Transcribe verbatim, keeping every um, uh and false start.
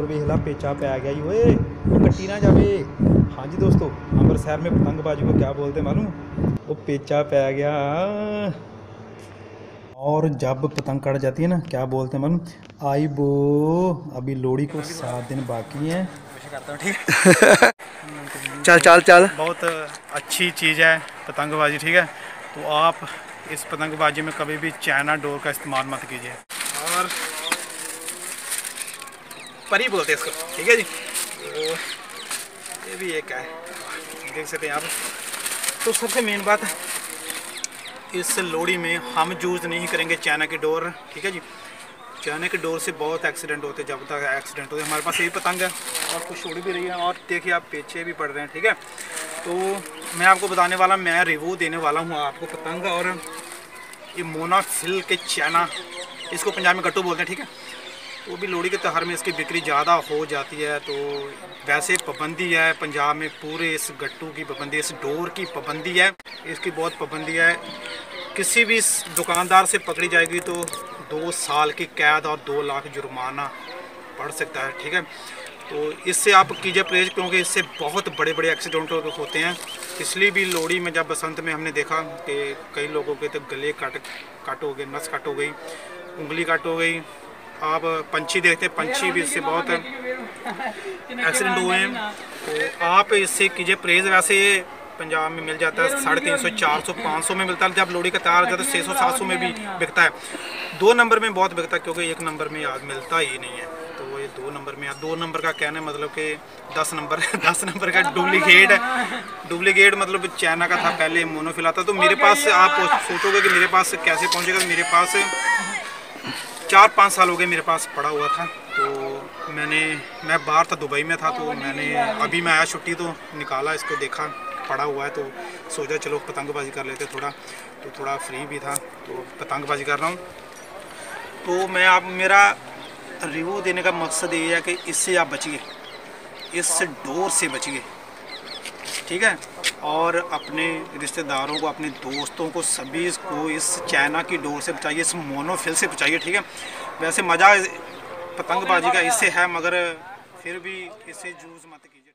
ਵੇਖ ਲਾ पेचा पै गया जी ओए वो कट्टी ना जावे। हाँ जी दोस्तों, अमृतसर में पतंगबाजी को क्या बोलते मालूम? वो पेचा पै गया। और जब पतंग कट जाती है ना क्या बोलते हैं मालूम? आई बो। अभी लोहड़ी को सात दिन बाकी हैं। करता हूँ ठीक चल चल चल। बहुत अच्छी चीज़ है पतंगबाजी, ठीक है। तो आप इस पतंगबाजी में कभी भी चाइना डोर का इस्तेमाल मत कीजिए। और परी बोलते हैं इसको, ठीक है जी। तो ये भी एक है, देख सकते हैं आप। तो सबसे मेन बात है, इस लोहड़ी में हम यूज़ नहीं करेंगे चाइना की डोर, ठीक है जी। चाइना की डोर से बहुत एक्सीडेंट होते हैं, जब तक एक्सीडेंट होते हैं। हमारे पास यही पतंग है और कुछ उड़ भी रही है, और देखिए आप पीछे भी पड़ रहे हैं, ठीक है। तो मैं आपको बताने वाला, मैं रिव्यू देने वाला हूँ आपको पतंग। और ये मोनाफिल के चाइना, इसको पंजाब में गट्टू बोलते हैं, ठीक है। तो भी लोहड़ी के त्यौहार में इसकी बिक्री ज़्यादा हो जाती है। तो वैसे पाबंदी है पंजाब में, पूरे इस गट्टू की पाबंदी, इस डोर की पाबंदी है, इसकी बहुत पाबंदी है। किसी भी दुकानदार से पकड़ी जाएगी तो दो साल की कैद और दो लाख जुर्माना पड़ सकता है, ठीक है। तो इससे आप कीजिए परहेज, क्योंकि इससे बहुत बड़े बड़े एक्सीडेंट होते हैं। पिछली भी लोहड़ी में जब बसंत में हमने देखा कि कई लोगों के तो गले कट कट हो गए, नस कट हो गई, उंगली कट हो गई। आप पंछी देखते हैं, पंछी भी इससे बहुत एक्सीडेंट हुए हैं। तो आप इससे कीजिए परहेज। वैसे ये पंजाब में मिल जाता है साढ़े तीन सौ चार सौ पाँच सौ में मिलता है। जब लोहड़ी का त्यौहार हो जाता है छः सौ सात सौ में भी बिकता है। दो नंबर में बहुत बिकता है, क्योंकि एक नंबर में आज मिलता ही नहीं है। तो ये दो नंबर में, दो नंबर का कहना है मतलब कि दस नंबर दस नंबर का डुप्लीकेट है। डुप्लीकेट मतलब चाइना का था पहले, मोनोफिल आता। तो मेरे पास, आप सोचोगे कि मेरे पास कैसे पहुँचेगा, मेरे पास चार पाँच साल हो गए मेरे पास पड़ा हुआ था। तो मैंने मैं बाहर था, दुबई में था। तो मैंने अभी मैं आया छुट्टी, तो निकाला इसको, देखा पड़ा हुआ है, तो सोचा चलो पतंगबाजी कर लेते थोड़ा। तो थोड़ा फ्री भी था तो पतंगबाजी कर रहा हूँ। तो मैं आप, मेरा रिव्यू देने का मकसद ये है कि इससे आप बचिए, इस डोर से बचिए, ठीक है। और अपने रिश्तेदारों को, अपने दोस्तों को, सभी को इस चाइना की डोर से बचाइए, इस मोनोफिल से बचाइए, ठीक है। वैसे मज़ा पतंगबाजी का इससे है, मगर फिर भी इससे यूज़ मत कीजिए।